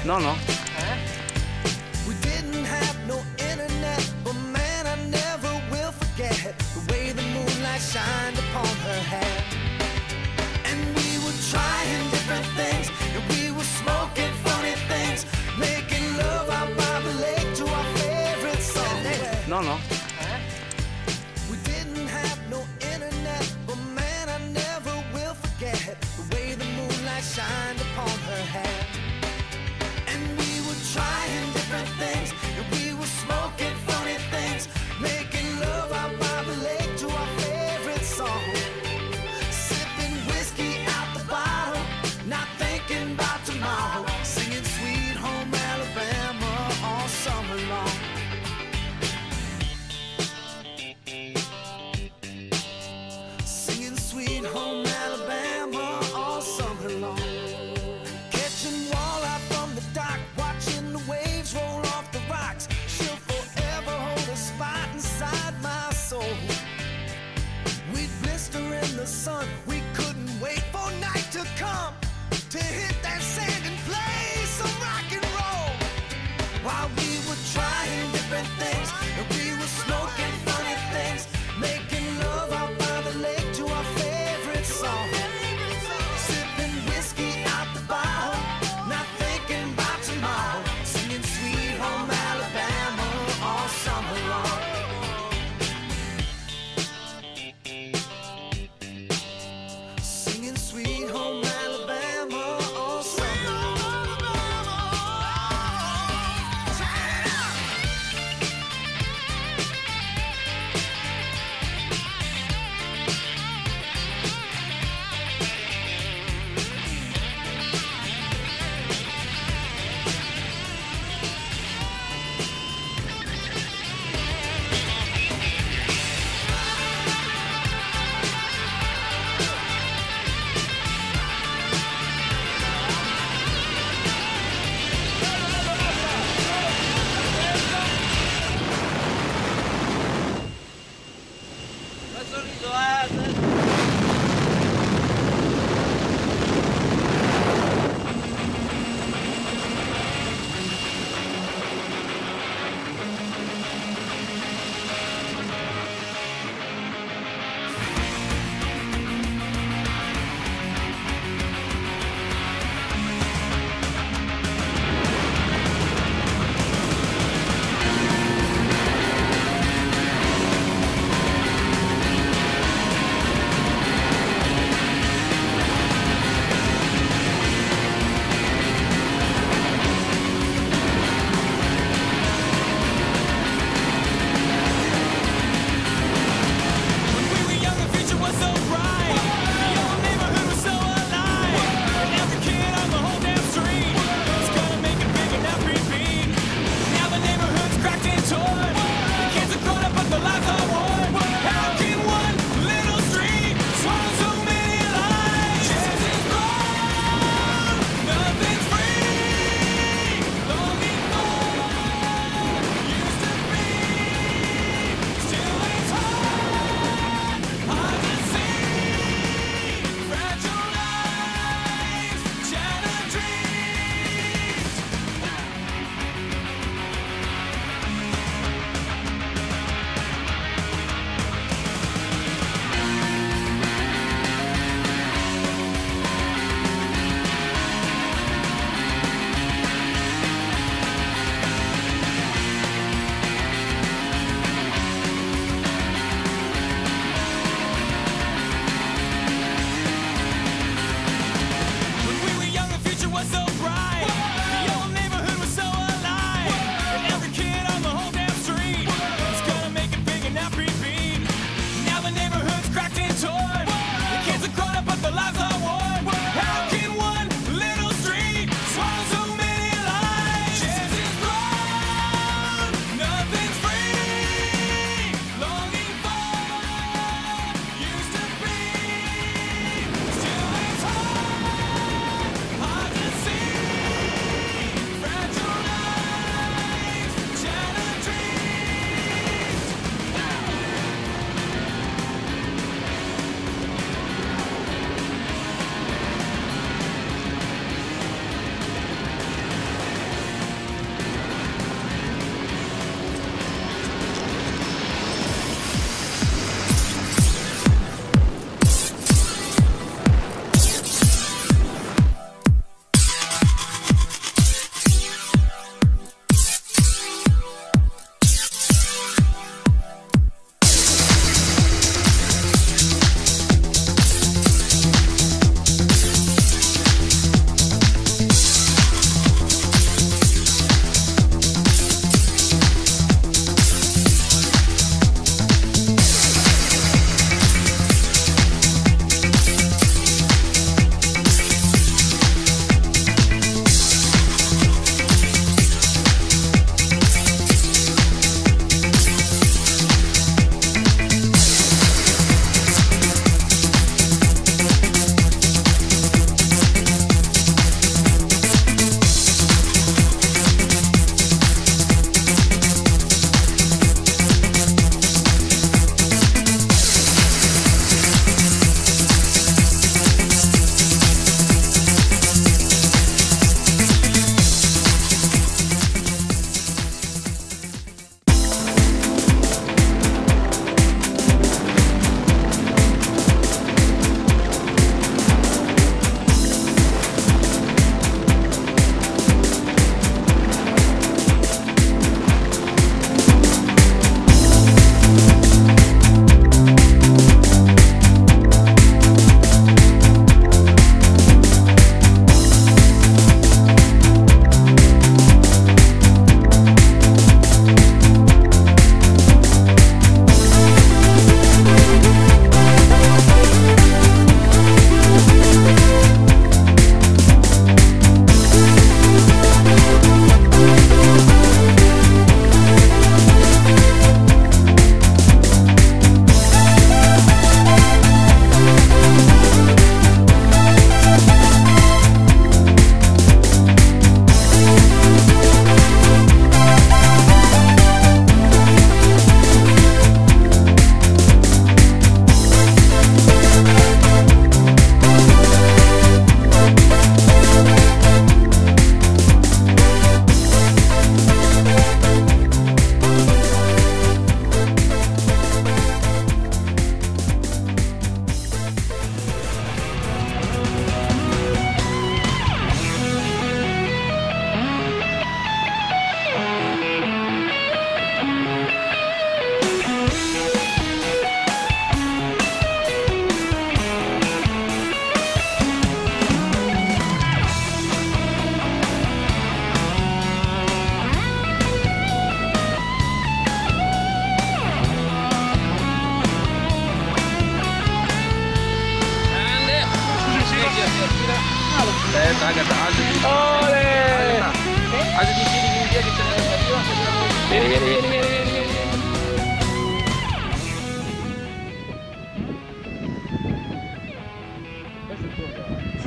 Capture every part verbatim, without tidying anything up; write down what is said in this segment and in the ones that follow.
No, no. We didn't have no internet, but man, I never will forget the way the moonlight shined upon her hair. And we were trying different things, and we were smoking funny things, making love out by the lake to our favorite song. No, no. We didn't have no internet, but man, I never will forget the way the moonlight shined upon her hair. And we were trying different things, and we were smoking funny things, making love out by the lake to our favorite song. Sipping whiskey out the bottle, not thinking about tomorrow, singing Sweet Home Alabama all summer long.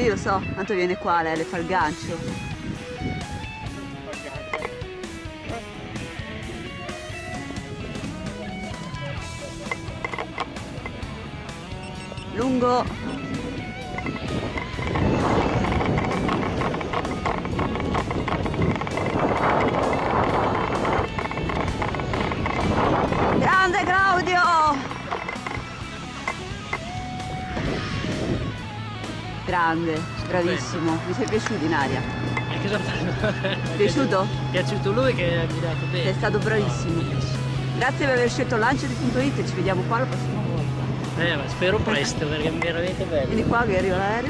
Sì, lo so, tanto viene qua, lei le fa il gancio. Lungo. Grande Claudio! Grande, bravissimo. Mi sei piaciuto in aria? E cosa fa? Piaciuto? È piaciuto lui che ha guidato bene. Sei stato bravissimo. Grazie per aver scelto Lancia di punto it, ci vediamo qua la prossima volta. Eh, ma spero presto perché è veramente bello. Vieni qua che arriva l'aereo.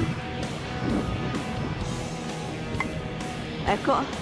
Ecco.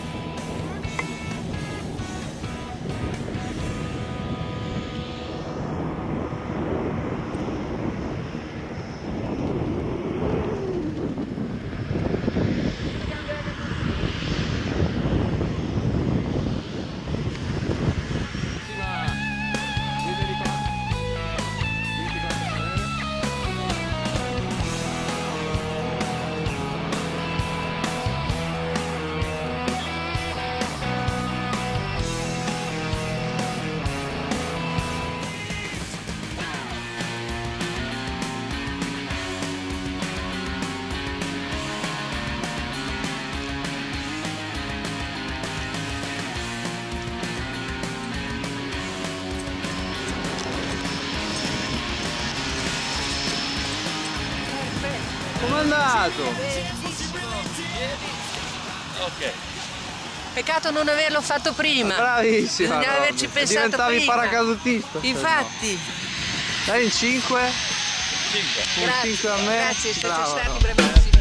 Com'è andato? Ok. Peccato non averlo fatto prima. Bravissima! Bisognava Robby. averci pensato Diventavi prima. paracadutista. Infatti. Dai in cinque? cinque. Un Grazie, cinque a me. grazie, siete Brava, stati Robby. bravissimi.